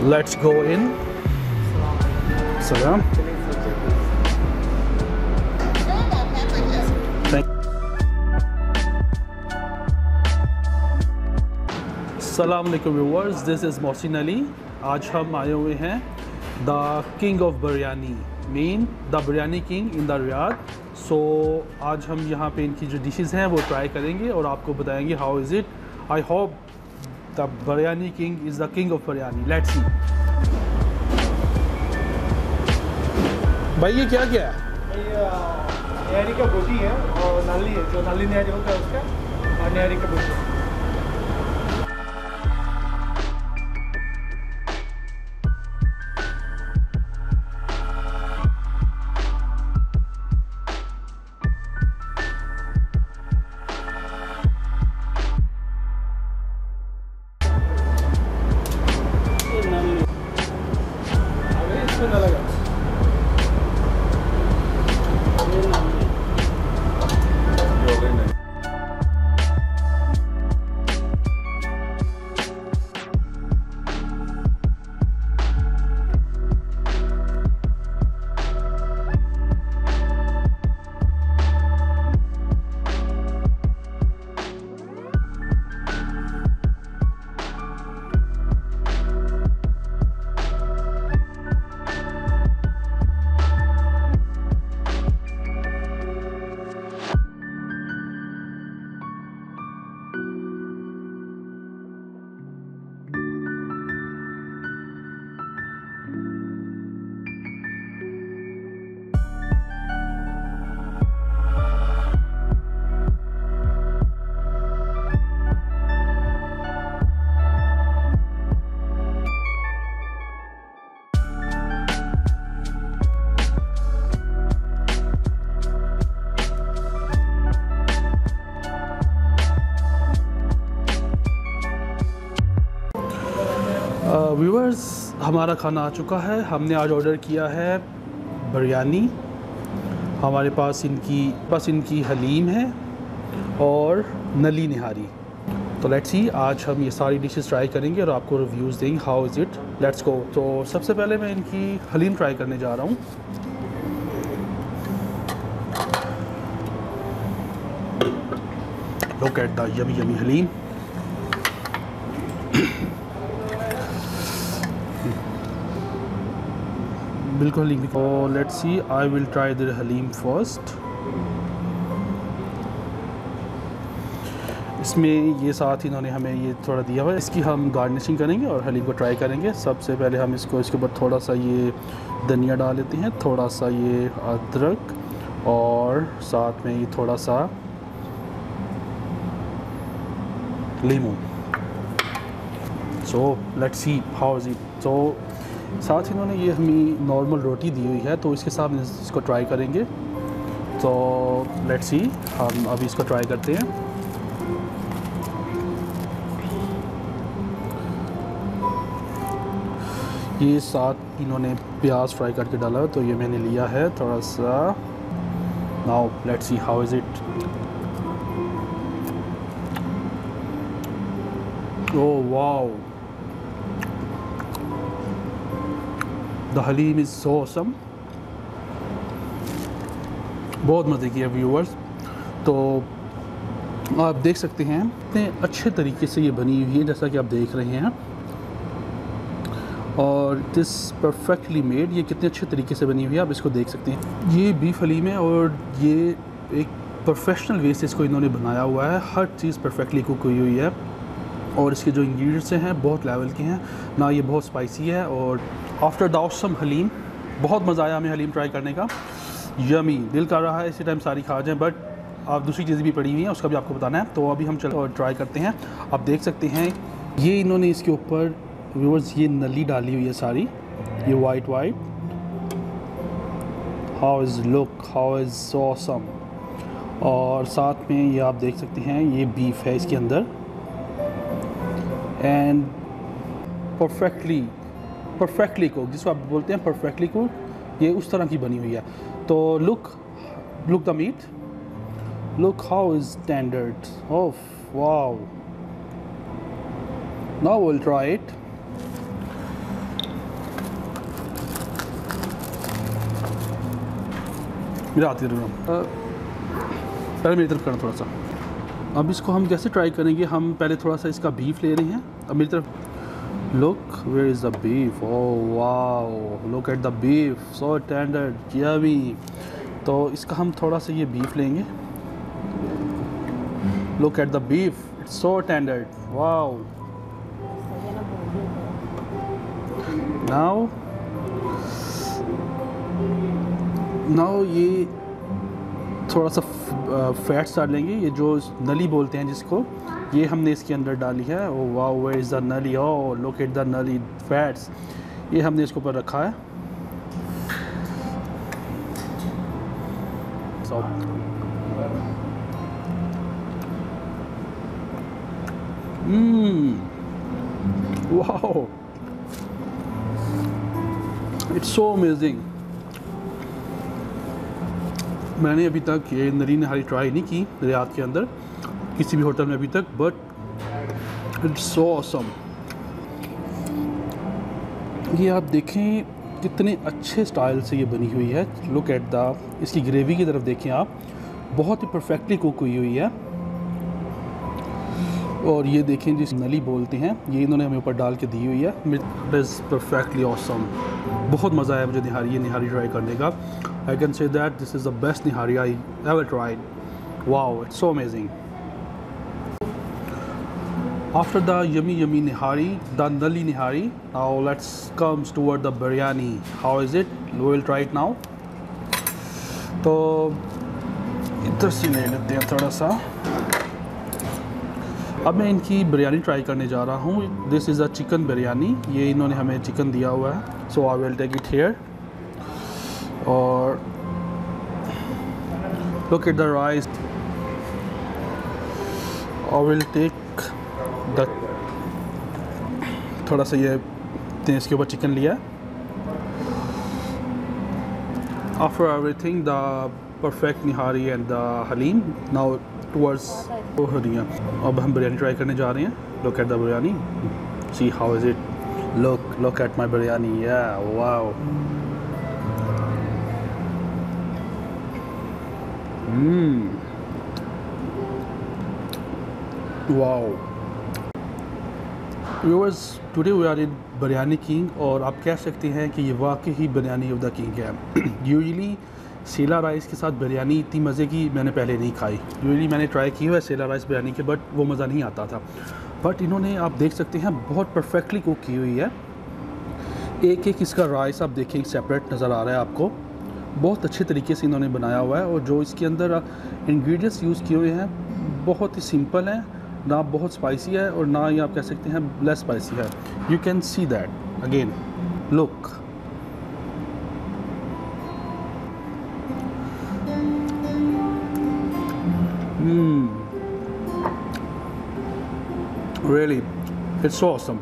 Let's go in. Salam. अस्सलाम वालेकुम viewers, this is Mohsin Ali. आज हम आए हुए हैं the king of biryani, mean the biryani king in the Riyadh. So आज हम यहाँ पे इनकी जो डिशेस हैं वो ट्राई करेंगे और आपको बताएंगे how is it. I hope the biryani king is the king of biryani. Let's see. भाई ये क्या क्या है? ये न्यारी का बोटी है और नाली है, जो नाली न्यारी होता है उसका, और न्यारी का बोटी। व्यूअर्स, हमारा खाना आ चुका है। हमने आज ऑर्डर किया है बिरयानी। हमारे पास इनकी हलीम है और नली निहारी। तो लेट्स सी, आज हम ये सारी डिशेस ट्राई करेंगे और आपको रिव्यूज़ देंगे how is it. Let's go. तो सबसे पहले मैं इनकी हलीम ट्राई करने जा रहा हूँ। Look at the yummy yummy haleem. बिल्कुल हलीम। और let's see, I will try the haleem first. इसमें ये साथ इन्होंने हमें ये थोड़ा दिया हुआ है, इसकी हम गार्निशिंग करेंगे और हलीम को ट्राई करेंगे। सबसे पहले हम इसके ऊपर थोड़ा सा ये धनिया डाल लेते हैं, थोड़ा सा ये अदरक और साथ में ये थोड़ा सा लीमू। So let's see how is it. So साथ ही इन्होंने ये हमें नॉर्मल रोटी दी हुई है, तो इसके साथ इसको ट्राई करेंगे। तो लेट्स सी, हम अभी इसको ट्राई करते हैं। ये साथ इन्होंने प्याज फ्राई करके डाला, तो ये मैंने लिया है थोड़ा सा। Now let's see how is it. Oh wow, the haleem is so awesome. बहुत मज़े की है व्यूअर्स। तो आप देख सकते हैं इतने अच्छे तरीके से ये बनी हुई है, जैसा कि आप देख रहे हैं। और दिस परफेक्टली मेड, ये कितने अच्छे तरीके से बनी हुई है, आप इसको देख सकते हैं। ये बीफ हलीम है और ये एक प्रोफेशनल वे से इसको इन्होंने बनाया हुआ है। हर चीज़ परफेक्टली कुक हुई हुई है और इसके जो इंग्रेडिएंट्स हैं बहुत लेवल के हैं ना। ये बहुत स्पाइसी है। और आफ्टर द ऑसम हलीम, बहुत मज़ा आया हमें हलीम ट्राई करने का। यमी, दिल कर रहा है इसी टाइम सारी खा जाएं, बट आप दूसरी चीज़ें भी पड़ी हुई हैं, उसका भी आपको बताना है। तो अभी हम चलो और ट्राई करते हैं। आप देख सकते हैं ये इन्होंने इसके ऊपर व्यूअर्स ये नली डाली हुई है सारी, ये white. How is look, how is so awesome. और साथ में ये आप देख सकते हैं ये बीफ है इसके अंदर, एंड परफेक्टली कुक, जिसको आप बोलते हैं परफेक्टली कुक, ये उस तरह की बनी हुई है। तो look the meat, look how is standard of wow. Now will try it. मेरा हाथ इधर पहले मेरी तरफ करना थोड़ा सा। अब इसको हम कैसे ट्राई करेंगे, हम पहले थोड़ा सा इसका बीफ ले रहे हैं। अब मेरी तरफ look, where is the beef, oh wow, look at the beef, so tender, yummy. तो इसका हम थोड़ा सा ये बीफ लेंगे। Look at the beef, it's so tender, wow. Now ये थोड़ा सा फैट्स डाल लेंगे, ये जो नली बोलते हैं जिसको, ये हमने इसके अंदर डाली है। Oh wow, where is the nalli, oh look at the nalli fats, ये हमने इसके ऊपर रखा है। Wow, it's so amazing. मैंने अभी तक ये नरी निहारी ट्राई नहीं की रियाद के अंदर किसी भी होटल में अभी तक, बट इट्स सो ऑसम। ये आप देखें कितने अच्छे स्टाइल से ये बनी हुई है। लुक एट द, इसकी ग्रेवी की तरफ देखें आप, बहुत ही परफेक्टली कुक हुई हुई है। और ये देखें जिस नली बोलते हैं, ये इन्होंने हमें ऊपर डाल के दी हुई है। It is perfectly awesome. बहुत मज़ा आया मुझे निहारी ट्राई करने का। I can say that this is the best nihari I ever tried. Wow, it's so amazing. After the yummy nihari, the nali nihari, now let's come toward the biryani. How is it? We will try it now. तो इधर से ले लेते हैं थोड़ा सा। अब मैं इनकी बिरयानी ट्राई करने जा रहा हूँ। This is a chicken biryani, ये इन्होंने हमें चिकन दिया हुआ है। So I will take it here. और look at the rice, I will take the, थोड़ा सा ये इसके ऊपर चिकन लिया। After everything, the perfect nihari and the halim, now towards हरिया। अब हम बिरयानी ट्राई करने जा रहे हैं। Look at the biryani, see how is it, look at my biryani, yeah, wow. Wow. Viewers, today we are in biryani king, और आप कह सकते हैं कि ये वाकई ही बिरयानी ऑफ द किंग है। यूजुअली सेला राइस के साथ बिरयानी इतनी मज़े की मैंने पहले नहीं खाई। यूजुअली मैंने ट्राई की हुआ है सेला राइस बिरयानी के, बट वो मज़ा नहीं आता था। बट इन्होंने, आप देख सकते हैं, बहुत परफेक्टली कुक की हुई है। एक एक इसका राइस आप देखें सेपरेट नज़र आ रहा है आपको। बहुत अच्छे तरीके से इन्होंने बनाया हुआ है, और जो इसके अंदर इंग्रेडिएंट्स यूज़ किए हुए हैं बहुत ही सिंपल हैं, ना बहुत स्पाइसी है और ना ये आप कह सकते हैं लेस स्पाइसी है। You can see that again, look. Really it's so awesome.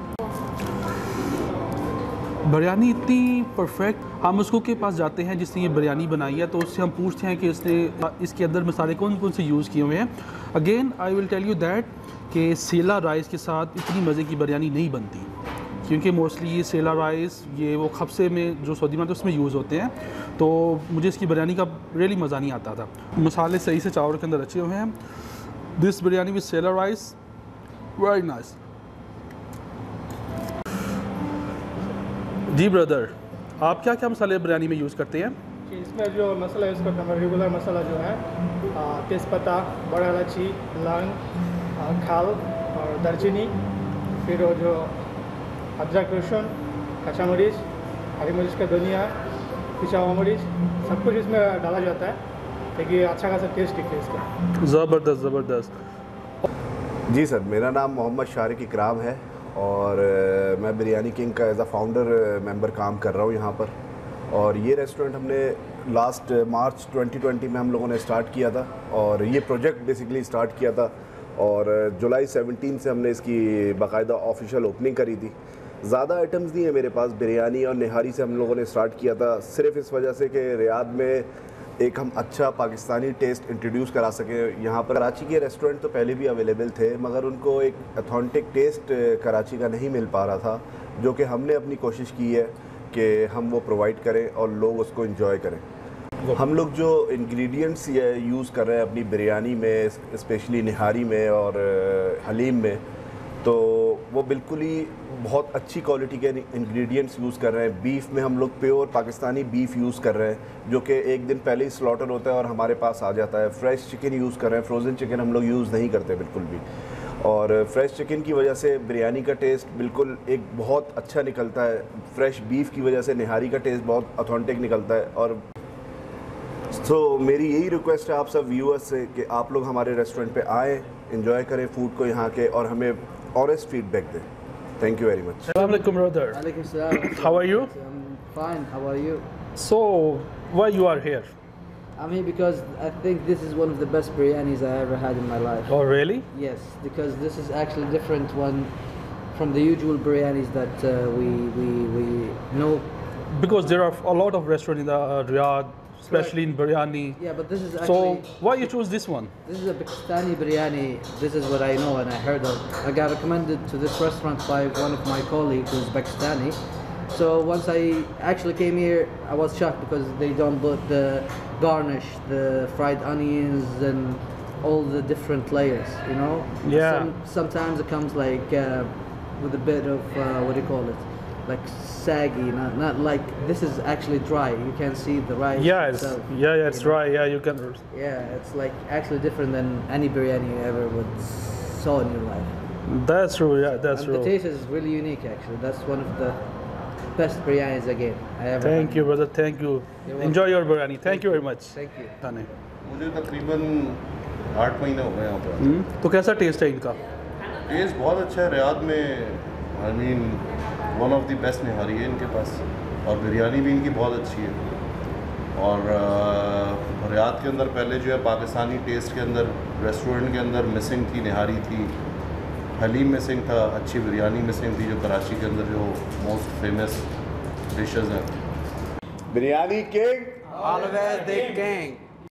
Biryani इतनी परफेक्ट, हम उसको के पास जाते हैं जिसने ये बिरयानी बनाई है, तो उससे हम पूछते हैं कि इसने इसके अंदर मसाले कौन कौन से यूज़ किए हुए हैं। Again I will tell you that कि सेला राइस के साथ इतनी मज़े की बिरयानी नहीं बनती, क्योंकि मोस्टली ये सेला राइस, ये वो खबसे में जो सऊदी में उसमें यूज़ होते हैं। तो मुझे इसकी बिरयानी का रियली मज़ा नहीं आता था। मसाले सही से चावल के अंदर अच्छे हुए हैं। This biryani with sella rice, very nice. जी ब्रदर, आप क्या क्या मसाले बिरयानी में यूज़ करते हैं? इसमें जो मसाला यूज़ करता हूँ, रेगुलर मसाला जो है तेज़पत्ता, बड़ा इलायची, लौंग, खाल और दालचीनी, फिर वो जो अदरक, लहसुन, कच्चा मरीच, हरी मिर्च का धनिया, पिसा हुआ मरीच, सब कुछ इसमें डाला जाता है ताकि अच्छा खासा टेस्ट दिखे इसका। ज़बरदस्त ज़बरदस्त। जी सर, मेरा नाम मोहम्मद शारिक इकराम है और मैं बिरयानी किंग का एज अ फाउंडर मेंबर काम कर रहा हूँ यहाँ पर। और ये रेस्टोरेंट हमने लास्ट मार्च 2020 में हम लोगों ने स्टार्ट किया था, और ये प्रोजेक्ट बेसिकली स्टार्ट किया था, और जुलाई 17 से हमने इसकी बाकायदा ऑफिशियल ओपनिंग करी थी। ज़्यादा आइटम्स नहीं है मेरे पास, बिरयानी और निहारी से हम लोगों ने स्टार्ट किया था, सिर्फ इस वजह से कि रियाद में एक हम अच्छा पाकिस्तानी टेस्ट इंट्रोड्यूस करा सकें। यहाँ पर कराची के रेस्टोरेंट तो पहले भी अवेलेबल थे, मगर उनको एक अथेंटिक टेस्ट कराची का नहीं मिल पा रहा था, जो कि हमने अपनी कोशिश की है कि हम वो प्रोवाइड करें और लोग उसको एंजॉय करें। हम लोग जो इंग्रेडिएंट्स यूज़ कर रहे हैं अपनी बिरयानी में, स्पेशली निहारी में और हलीम में, तो वो बिल्कुल ही बहुत अच्छी क्वालिटी के इंग्रेडिएंट्स यूज़ कर रहे हैं। बीफ में हम लोग प्योर पाकिस्तानी बीफ यूज़ कर रहे हैं, जो कि एक दिन पहले ही स्लॉटर होता है और हमारे पास आ जाता है। फ्रेश चिकन यूज़ कर रहे हैं, फ्रोज़न चिकन हम लोग यूज़ नहीं करते बिल्कुल भी। और फ्रेश चिकन की वजह से बिरयानी का टेस्ट बिल्कुल एक बहुत अच्छा निकलता है। फ्रेश बीफ की वजह से निहारी का टेस्ट बहुत ऑथेंटिक निकलता है। और तो मेरी यही रिक्वेस्ट है आप सब व्यूअर्स से कि आप लोग हमारे रेस्टोरेंट पे आएँ, एंजॉय करें फूड को यहाँ के, और हमें ऑनेस्ट फीडबैक दें। Thank you very much. Assalamu alaikum, brother. Alaikum salam. How are you? I'm fine. How are you? So, why you are here? I'm here because I think this is one of the best biryanis I ever had in my life. Oh, really? Yes, because this is actually a different one from the usual biryanis that we know. Because there are a lot of restaurants in the Riyadh, especially in biryani. Yeah, but this is actually. So, why you choose this one? This is a Pakistani biryani. This is what I know and I heard of. I got recommended to this restaurant by one of my colleagues who's Pakistani. So once I actually came here, I was shocked because they don't put the garnish, the fried onions, and all the different layers. You know. Yeah. Sometimes it comes like with a bit of what do you call it? Like saggy, not like this is actually dry. You can see the rice. Yes. itself, Yeah, it's you know? dry. Yeah, you can. Yeah, it's like actually different than any biryani you ever would saw in your life. That's true. Yeah, that's And the true. taste is really unique actually. That's one of the best biryanis again I ever Thank had. you, brother. Thank you. You're welcome. Enjoy your biryani. Thank you very much. Thank you. खाने। मुझे तकरीबन 8 महीने हो गए यहाँ पर। तो कैसा टेस्ट है इनका? टेस्ट बहुत अच्छा है। रियाद में I mean one of the best nihari है इनके पास, और बिरयानी भी इनकी बहुत अच्छी है। और रियाद के अंदर पहले जो है पाकिस्तानी टेस्ट के अंदर रेस्टोरेंट के अंदर मिसिंग थी, निहारी थी, हलीम मिसिंग था, अच्छी बिरयानी मिसिंग थी, जो कराची के अंदर जो मोस्ट फेमस डिशेज़ हैं। Biryani king Always the king.